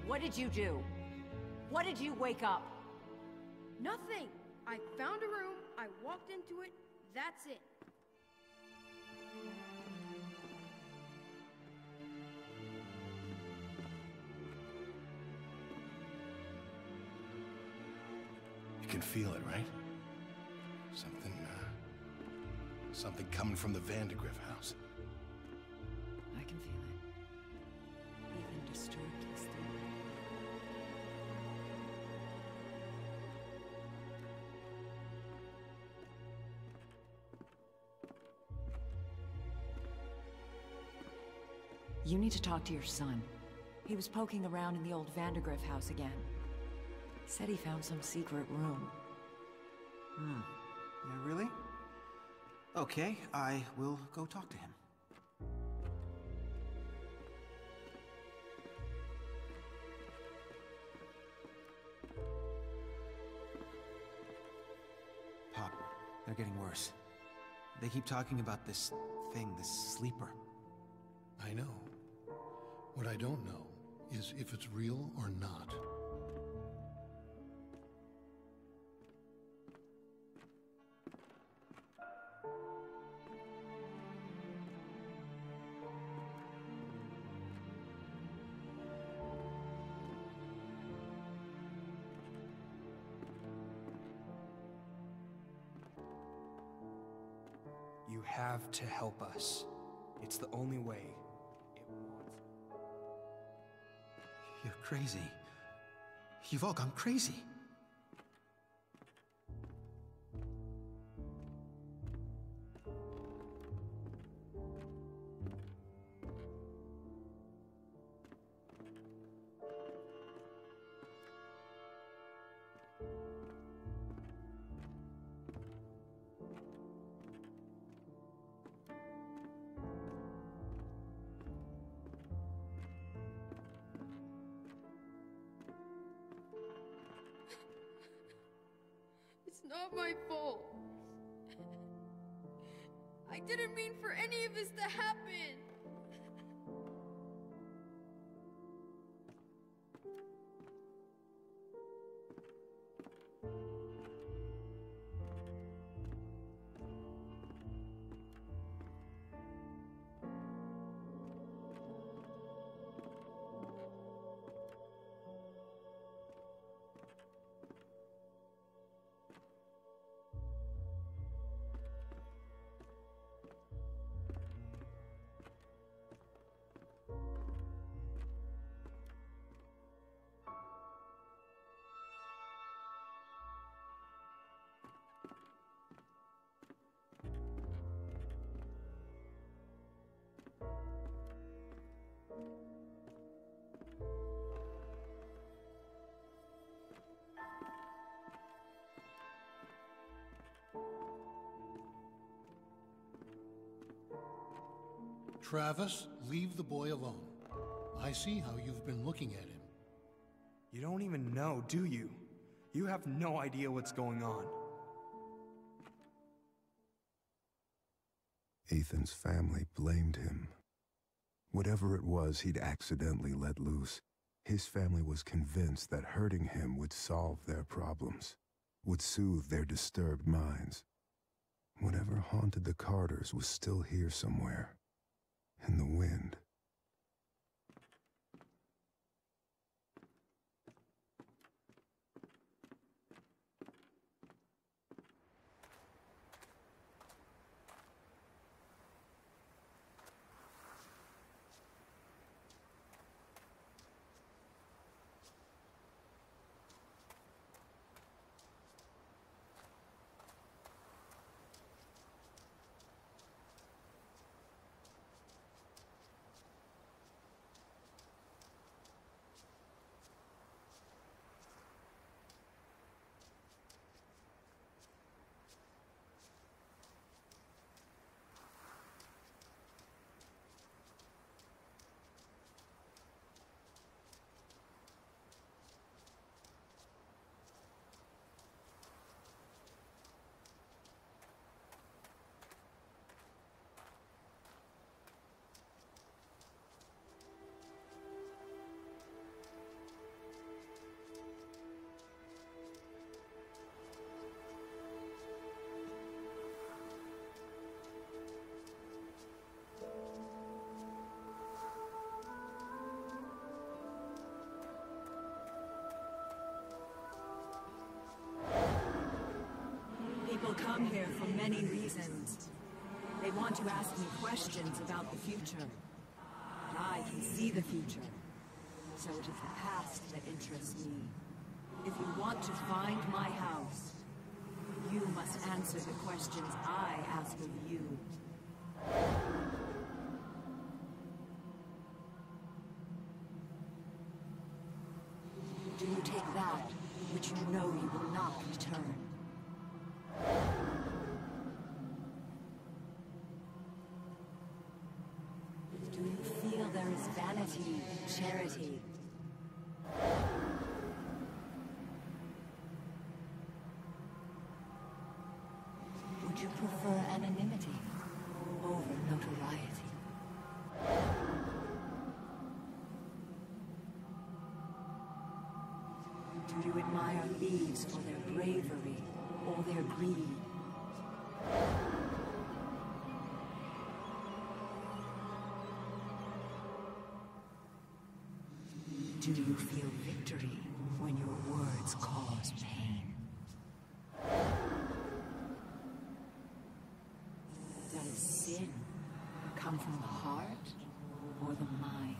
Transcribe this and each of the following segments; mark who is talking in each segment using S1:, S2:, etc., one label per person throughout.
S1: What did you do? What did you wake up?
S2: Nothing! I found a room, I walked into it, that's it.
S3: You can feel it, right? Something coming from the Vandergriff house.
S1: I can feel it. Ethan disturbed his theory. You need to talk to your son. He was poking around in the old Vandergriff house again. Said he found some secret room.
S4: Yeah, really? Okay, I will go talk to him. Pop, they're getting worse. They keep talking about this thing, this sleeper.
S3: I know. What I don't know is if it's real or not.
S5: You have to help us. It's the only way.
S4: You're crazy. You've all gone crazy.
S2: It's not my fault. I didn't mean for any of this to happen.
S3: Travis, leave the boy alone. I see how you've been looking at him.
S5: You don't even know, do you? You have no idea what's going on.
S6: Ethan's family blamed him. Whatever it was he'd accidentally let loose, his family was convinced that hurting him would solve their problems, would soothe their disturbed minds. Whatever haunted the Carters was still here somewhere, in the wind.
S1: come here for many reasons. They want to ask me questions about the future. But I can see the future. So it is the past that interests me. If you want to find my house, you must answer the questions I ask of you. Do you take that, which you know you will not return? Do you feel there is vanity in charity? Would you prefer anonymity over notoriety? Do you admire thieves for their bravery or their greed? Do you feel victory when your words cause pain? Does sin come from the heart or the mind?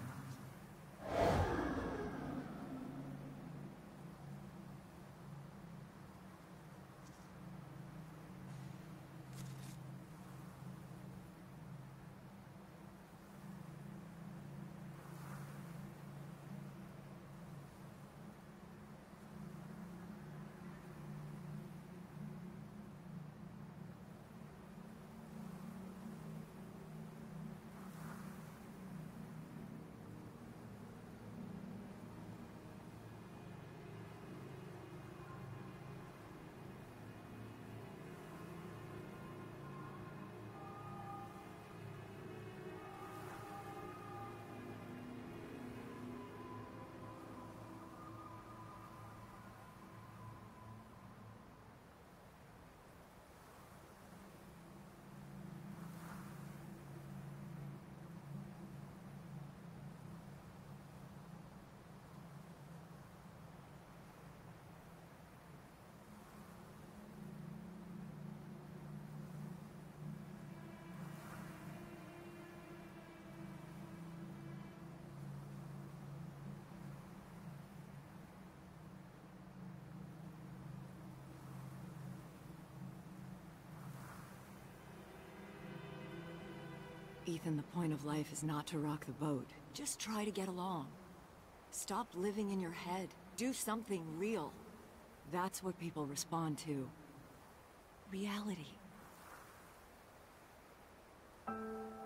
S1: Ethan, the point of life is not to rock the boat. Just try to get along. Stop living in your head. Do something real. That's what people respond to. Reality.